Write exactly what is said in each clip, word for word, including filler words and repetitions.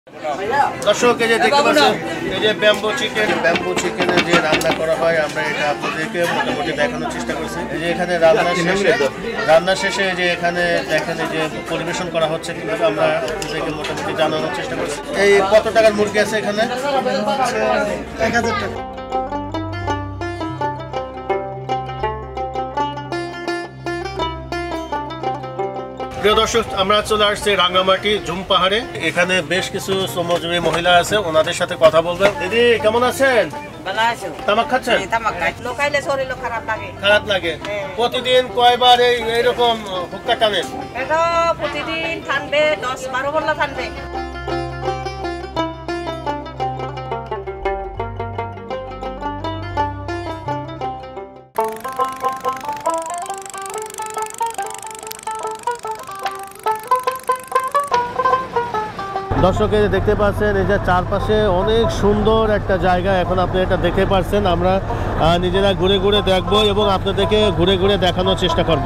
দর্শক এই যে দেখতে পাচ্ছেন এই যে ব্যাম্বো চিকেন ব্যাম্বো চিকেনের যে রান্না করা হয় আমরা এটা আপনাদেরকে মোটামুটি দেখানোর চেষ্টা করছি। এই যে এখানে রান্না শেষে রান্না শেষে যে এখানে দেখেন এই যে পরিবেশন করা হচ্ছে কিভাবে আমরা আপনাদেরকে মোটামুটি জানানোর চেষ্টা করছি। এই কত টাকার মুরগি আছে এখানে? এক হাজার টাকা। প্রিয় দর্শক আমরা চলে আসছি রাঙ্গামাটি জুম পাহাড়ে। এখানে বেশ কিছু শ্রমজীবী মহিলা আছে, ওনাদের সাথে কথা বলবেন। দিদি কেমন আছেন? তামাক খাচ্ছেন? খারাপ লাগে। প্রতিদিন কয়বার এই এইরকম হুক্কা টানেন? এটা প্রতিদিন টানবে দশ বারো বল্লা টানবে। দর্শক দেখতে পাচ্ছেন এই যে চারপাশে অনেক সুন্দর একটা জায়গা। এখন আপনি এটা দেখতে পাচ্ছেন, আমরা নিজেরা ঘুরে ঘুরে দেখবো এবং আপনাদেরকে ঘুরে ঘুরে দেখানোর চেষ্টা করব।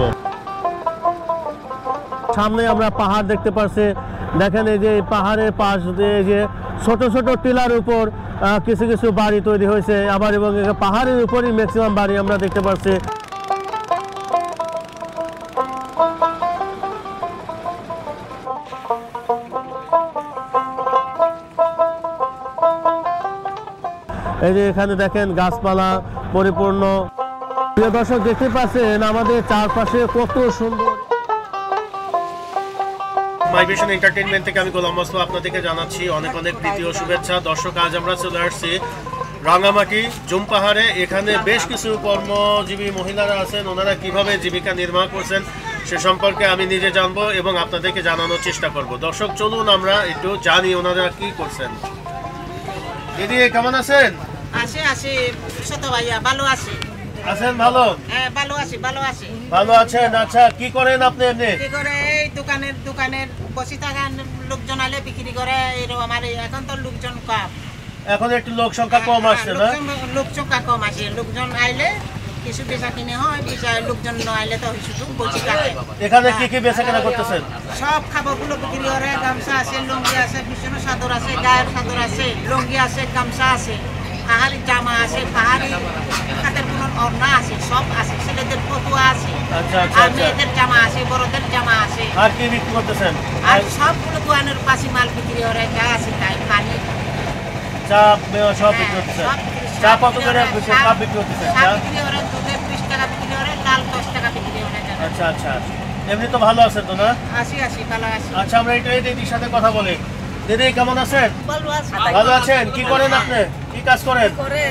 সামনে আমরা পাহাড় দেখতে পাচ্ছি, দেখেন এই যে পাহাড়ের পাশ দিয়ে যে ছোট ছোট টিলার উপর কিছু কিছু বাড়ি তৈরি হয়েছে, আবার এবং পাহাড়ের উপরই ম্যাক্সিমাম বাড়ি আমরা দেখতে পাচ্ছি। এই যে এখানে দেখেন গাছপালা পরিপূর্ণ। প্রিয় দর্শক দেখতে পাচ্ছেন আমাদের চারপাশে কত সুন্দর। মাই ভিশন এন্টারটেইনমেন্ট থেকে আমি গোলাম মাসুদ আপনাদেরকে জানাচ্ছি অনেক অনেক প্রীতি ও শুভেচ্ছা। দর্শক আজ আমরা চলে আসছি রাঙ্গামাটি জুম পাহাড়ে। এখানে বেশ কিছু কর্মজীবী মহিলারা আছেন, ওনারা কিভাবে জীবিকা নির্বাহ করছেন সে সম্পর্কে আমি নিজে জানবো এবং আপনাদেরকে জানানোর চেষ্টা করব। দর্শক চলুন আমরা একটু জানি ওনারা কি করছেন। দিদি কেমন আছেন? আছি আছি ছোট ভাইয়া, ভালো আছি। আছেন ভালো? হ্যাঁ ভালো আছি, ভালো আছি। ভালো আছেন? আচ্ছা কি করেন আপনি এমনি? কি করে এই দোকানের দোকানের বসে থাকেন, লোকজন আইলে বিক্রি করে। এরকম আমার এখন তো লোকজন কম, এখন একটু লোক সংখ্যা কম আসছে না? লোক সংখ্যা কম আসে, লোকজন আইলে কিছু বেচা কিনে হয়, বেচা লোকজন না আইলে তো শুধু বসে থাকে। এখানে কি কি বেচা কেনা করতেছেন? সব খাবারগুলো বিক্রি করে। গামছা আছে, লুঙ্গি আছে, বিছানো চাদর আছে, গায়ের চাদর আছে, লুঙ্গি আছে, গামছা আছে, পাহাড়ি জামা আছে, পাহাড়ি হাতের কোনো ওড়না আছে, সব আছে। ছেলেদের ফতুয়া আছে, আর মেয়েদের জামা আছে, বড়দের জামা আছে। আর কি বিক্রি করতেছেন? আর সবগুলো দোকানের পাশে মাল বিক্রি করে, যা আছে তাই। পানি, চা সব বিক্রি করতেছেন? চা কত করে চা বিক্রি করতেছেন? চা বিক্রি করে দুধে বিশ টাকা বিক্রি করে, লাল দশ টাকা বিক্রি করে। আচ্ছা আচ্ছা, এমনি তো ভালো আছেন তো না? আসি আসি, ভালো আছি। আচ্ছা আমরা একটু এই দিদির সাথে কথা বলি। দিদি কেমন আছেন? ভালো আছি। ভালো আছেন? কি করেন আপনি? কি কাজ করেন?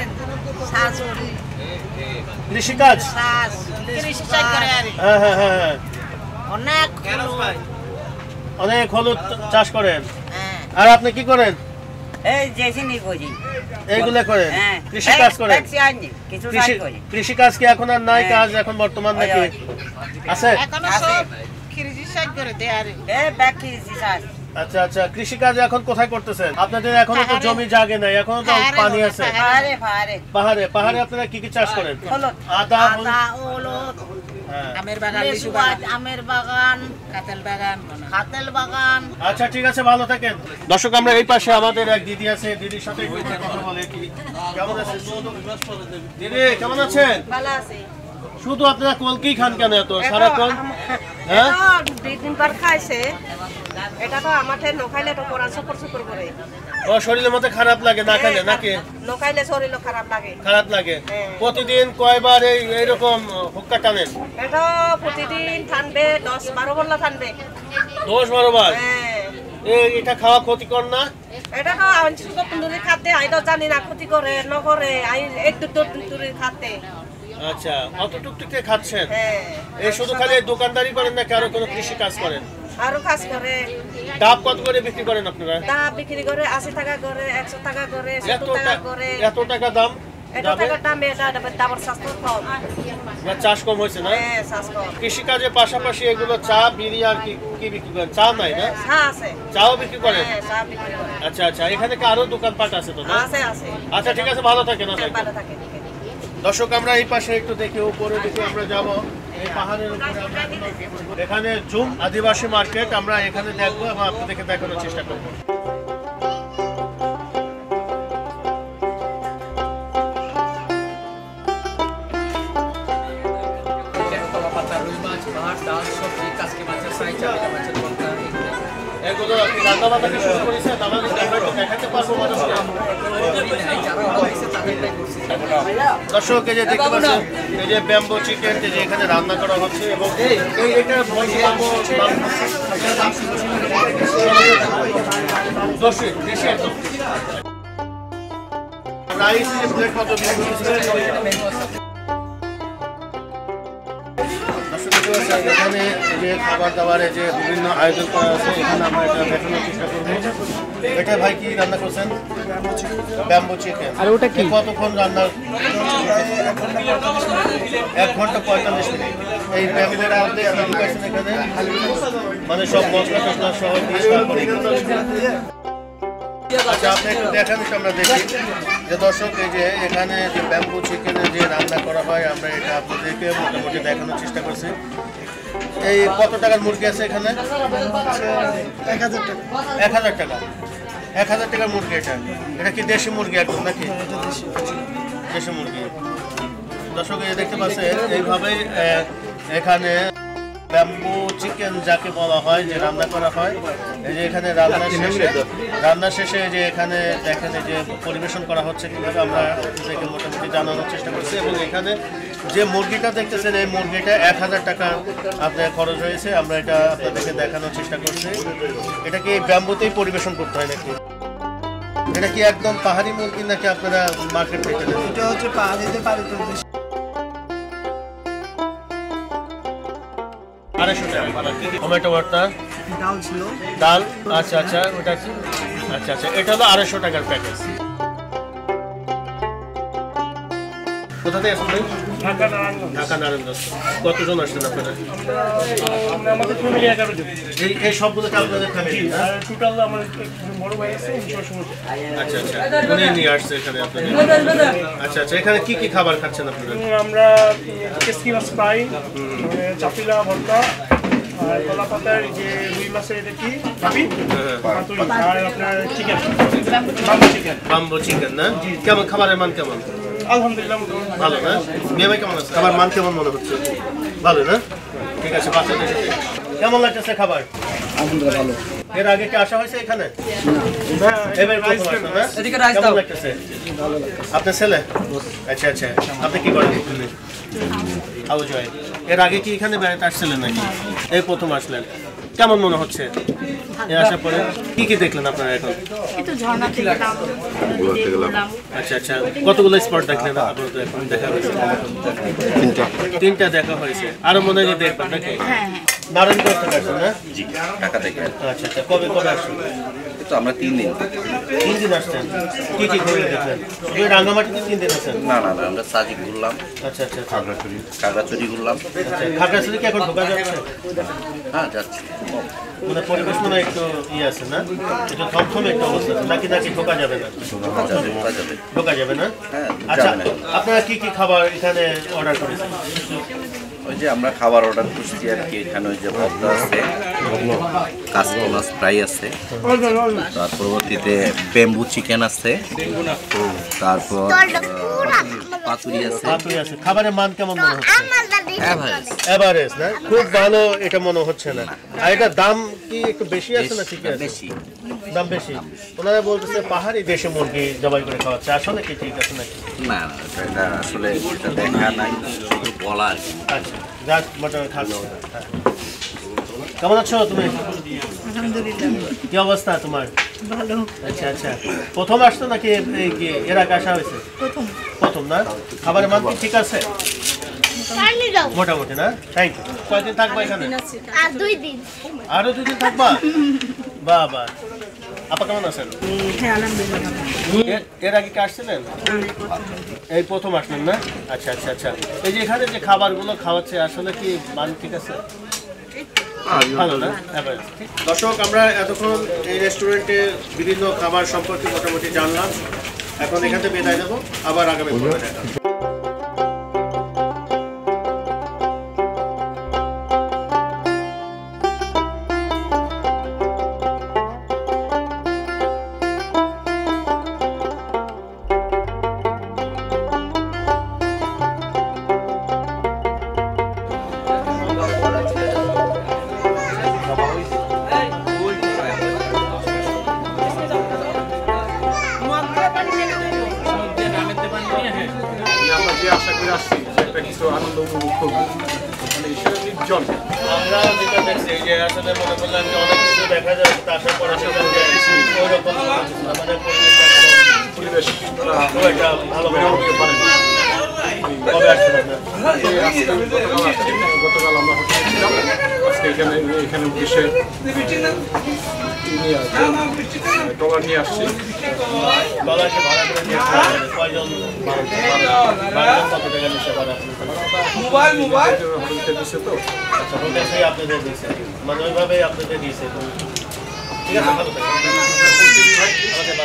কৃষি কাজ? কৃষি কাজ করে। হ্যাঁ হ্যাঁ হ্যাঁ, অনেক অনেক হলুদ চাষ করেন। আর আপনি কি করেন? এই জেসিনি করি, এইগুলা করেন? কৃষি কাজ করেন? কৃষি কাজ কি এখন আর নাই কাজ এখন বর্তমান নাকি আছে? এখনো সব কৃষি কাজ করে দেয়। আরে এ ব্যাক কৃষি কাজ। আচ্ছা আচ্ছা, কৃষি কাজ এখন কোথায় করতেছেন? আপনাদের এখনো তো জমি জায়গা নাই, এখনো তো পানি আছে। পাহাড়ে পাহাড়ে পাহাড়ে পাহাড়ে আপনারা কি কি চাষ করেন? হলুদ, আদা, আদা, হলুদ, আমের বাগান, লিচু লেবু, বাগান, আমের বাগান, কাঁঠাল বাগান, কাঁঠাল বাগান। আচ্ছা ঠিক আছে, ভালো থাকেন। দর্শক আমরা এই পাশে আমাদের এক দিদি আছে, দিদির সাথে একটু কথা বলে। কি কেমন আছেন দিদি? কেমন আছেন? ভালো আছে। শুধু আপনারা কলকি খান কেন এত সারাক্ষণ? হ্যাঁ দুই দিন পর খাইছে, এটা তো আমাদের নখাইলে তো কোরআন সফর সফর করে। ও শরীরের মধ্যে খারাপ লাগে না খাইলে নাকি? নখাইলে শরীর খারাপ লাগে। খারাপ লাগে। প্রতিদিন কয়বার এই এইরকম হুক্কা টানেন? এটা প্রতিদিন টানবে দশ বারো বল্লা টানবে। দশ বারো বার? হ্যাঁ। এটা খাওয়া ক্ষতিকর না? এটা তো তন্দুরি খাতে আই তো জানি না ক্ষতি করে ন করে, আই এক দুটো তন্দুরি খাতে। আচ্ছা, অত টুকটুকে খাচ্ছেন? হ্যাঁ। এই শুধু খালি দোকানদারি করেন নাকি আরো কোনো কৃষি কাজ করেন? আরো কাজ করে। ডাব কত করে বিক্রি করেন আপনারা? ডাব বিক্রি করে আশি টাকা করে, একশো টাকা করে, সত্তর টাকা করে। এত টাকা দাম? এত টাকা দাম, এটা ডাবর স্বাস্থ্য কম। চাষ কম হয়েছে না? হ্যাঁ, চাষ কম। কৃষিকাজের পাশাপাশি এগুলো চা, বিড়ি আর কি কি বিক্রি করেন? চা নাই না? চা আছে। চাও বিক্রি করেন? হ্যাঁ, চা বিক্রি করে। আচ্ছা আচ্ছা, এখানে কি আরো দোকানপাট আছে তো না? আছে আছে। আচ্ছা ঠিক আছে, ভালো থাকেন। ভালো থাকে। দর্শক আমরা এই পাশে একটু দেখি, উপরে দেখি আমরা যাব এই পাহাড়ের উপরে। আমরা এখানে জুম আদিবাসী মার্কেট আমরা এখানে দেখবো এবং আপনাদেরকে দেখানোর চেষ্টা করবো। রান্না বান্না কি শুরু করেছে? আমাদের আমরা একটু দেখাতে পারবো মানুষকে। দর্শক এই যে দেখতে পাচ্ছেন এই যে ব্যাম্বো চিকেন যে এখানে রান্না করা হচ্ছে এবং এই এটা দর্শক দেশে একদম রাইস প্লেট কত এখানে যে খাবার দাবারে যে বিভিন্ন আয়োজন করা আছে এখানে আমরা এটা দেখানোর চেষ্টা করবো। এটা ভাই কি রান্না করছেন? Bamboo chicken. আর ওটা কি কতক্ষণ রান্না? এক ঘন্টা পঁয়তাল্লিশ মিনিট। এই ব্যাম্বোর মধ্যে এখানে মানে সব মশলা টসলা সহ দিয়ে আচ্ছা আপনি একটু দেখান আমরা দেখি যে দর্শক এই যে এখানে যে ব্যাম্বো চিকেনের যে রান্না করা হয় আমরা এটা আপনাদেরকে মোটামুটি দেখানোর চেষ্টা করছি। এই কত টাকার মুরগি আছে এখানে? এক হাজার টাকা। এক হাজার টাকা এক হাজার টাকার মুরগি এটা। এটা কি দেশি মুরগি একদম নাকি? দেশি মুরগি। দর্শক এই দেখতে পাচ্ছেন এইভাবেই এখানে ব্যাম্বো চিকেন যাকে বলা হয় যে রান্না করা হয়। এই যে এখানে রান্না শেষে রান্না শেষে যে এখানে দেখেন যে পরিবেশন করা হচ্ছে কীভাবে আমরা আপনাদেরকে মোটামুটি জানানোর চেষ্টা করছি। এবং এখানে যে মুরগিটা দেখতেছেন এই মুরগিটা এক হাজার টাকা আপনার খরচ হয়েছে। আমরা এটা আপনাদেরকে দেখানোর চেষ্টা করছি। এটা কি ব্যাম্বোতেই পরিবেশন করতে হয় নাকি? এটা কি একদম পাহাড়ি মুরগি নাকি আপনারা মার্কেট থেকে? এটা হচ্ছে পাহাড়িতে পালিত। আড়াইশো টাকা। টমেটো ভর্তা, ডাল ছিল, ডাল। আচ্ছা আচ্ছা ওটা আচ্ছা আচ্ছা এটা হলো আড়াইশো টাকার প্যাকেজ। কোথা থেকে আসলে? ঢাকা নারায়ণগঞ্জ। ঢাকা নারায়ণগঞ্জ। কতজন আসছেন আপনারা? আমরা আমাদের ফ্যামিলি এগারো জন। এই এই সবগুলো কি আপনাদের ফ্যামিলি না? আর টোটাল আমার বড় ভাই আছে শ্বশুর। আচ্ছা আচ্ছা উনি নিয়ে আসছে এখানে আপনাদের। আচ্ছা আচ্ছা এখানে কি কি খাবার খাচ্ছেন আপনারা? আমরা কেসকি মাছ ফ্রাই, চাপিলা ভর্তা, আর কলা পাতার যে রুই মাছের এটা কি ভাবি পাতুরি, আর আপনার chicken bamboo chicken. Bamboo chicken না? কেমন খাবারের মান কেমন? আলহামদুলিল্লাহ ভালো না? মেয়ে ভাই কেমন আছে? খাবার মান কেমন মনে হচ্ছে? ভালো না? ঠিক আছে বাচ্চাদের সাথে কেমন লাগতেছে খাবার? আলহামদুলিল্লাহ ভালো। এর আগে কি আসা হয়েছে এখানে? এবার প্রথম আসলো না? কেমন লাগতেছে? আপনার ছেলে? আচ্ছা আচ্ছা আপনি কি করেন? আবু জয়। এর আগে কি এখানে বেড়াতে আসছিলেন নাকি? এই প্রথম আসলেন। কেমন মনে হচ্ছে এ আসার পরে? কি কি দেখলেন আপনারা এখন? একটু ঝর্ণা দেখলাম। আচ্ছা আচ্ছা কতগুলো স্পট দেখলেন আপাতত এখন দেখা হয়েছে? তিনটা তিনটা দেখা হয়েছে। আরো মনে হয় দেখবেন নাকি? হ্যাঁ হ্যাঁ। নারায়ণগঞ্জ থেকে আসছেন না? জি ঢাকা থেকে। আচ্ছা আচ্ছা কবে কবে আসছেন? তো আমরা তিন দিন তিন দিন আসছেন। কি কি ঘুরে দেখলেন? ওই রাঙ্গামাটিতে তিন দিন আছেন? না না না আমরা সাজিক ঘুরলাম, আচ্ছা আচ্ছা খাগড়াছড়ি কাগড়াছড়ি ঘুরলাম। আচ্ছা খাগড়াছড়ি কি এখন ঢোকা যাচ্ছে? হ্যাঁ যাচ্ছি। মানে পরিবেশ মনে একটু ইয়ে আছে না? একটু থমথমে একটা অবস্থা আছে নাকি নাকি ঢোকা যাবে না? যাবে ওরা যাবে। ঢোকা যাবে না? হ্যাঁ আচ্ছা যাবে না। আপনারা কি কি খাবার এখানে অর্ডার করেছেন? ওই যে আমরা খাবার অর্ডার করছি আর কি। এখানে ওই যে ভর্তা আছে, কাসকি মাছ ফ্রাই আছে, তার পরবর্তীতে ব্যাম্বু চিকেন আছে, তারপর পাতুরি আছে। পাতুরি আছে। খাবারের মান কেমন মনে হচ্ছে? এভারেজ এভারেজ না? খুব ভালো এটা মনে হচ্ছে না। আর এটা দাম কি একটু বেশি আছে না ঠিকই আছে? বেশি দাম বেশি। ওনারা বলতেছে পাহাড়ি দেশে মুরগি জবাই করে খাওয়াচ্ছে, আসলে কি ঠিক আছে নাকি? না না এটা আসলে এটা দেখা নাই, শুধু বলা আর কি। আচ্ছা যাক মোটামুটি থাকলো। হ্যাঁ। কেমন আছো তুমি? আলহামদুলিল্লাহ কি অবস্থা তোমার? ভালো। আচ্ছা আচ্ছা প্রথম আসছো নাকি এই কি এর আগে আসা হয়েছে? প্রথম। প্রথম না? খাবারের মান কি ঠিক আছে মোটামুটি না? Thank you. কয়দিন থাকবা এখানে? আর দুই দিন। আরো দুদিন থাকবা? বাহ বাহ। আপা কেমন আছেন? হ্যাঁ আলহামদুলিল্লাহ ভালো। এর- এর আগে কি আসছিলেন? এই প্রথম আসলেন না? আচ্ছা আচ্ছা আচ্ছা এই যে এখানে যে খাবারগুলো খাওয়াচ্ছে আসলে কি মান ঠিক আছে? ভালো না? Average, ঠিক। দর্শক আমরা এতক্ষণ এই রেস্টুরেন্টে বিভিন্ন খাবার সম্পর্কে মোটামুটি জানলাম। এখন এখান থেকে বিদায় দেবো, আবার আগামী পর্বে দেখা হবে। আনন্দ উপভোগ করবো মানে সেটা নির্জন আমরা যেটা দেখছি যে আসলে মনে করলাম যে অনেক কিছু দেখা যাচ্ছে আসার পরে ওইরকম আমাদের পরিবেশ খুব একটা ভালো হতে পারে না কবে আসছেন গতকাল আমরা হোটেলে ছিলাম আজকে এখানে এখানে বসে নিয়ে আসছি টলার নিয়ে আসছি ডলারকে ভাড়া করে নিয়ে আসতে হবে কয়জন বারোজন কত টাকা নিতে পারে মোবাইল মোবাইল হোটেলতে দিচ্ছে তো আচ্ছা হোটেল থেকে আপনাদের দিয়েছে মানে ওইভাবেই আপনাদের দিয়েছে ঠিক আছে ভালো থাকবেন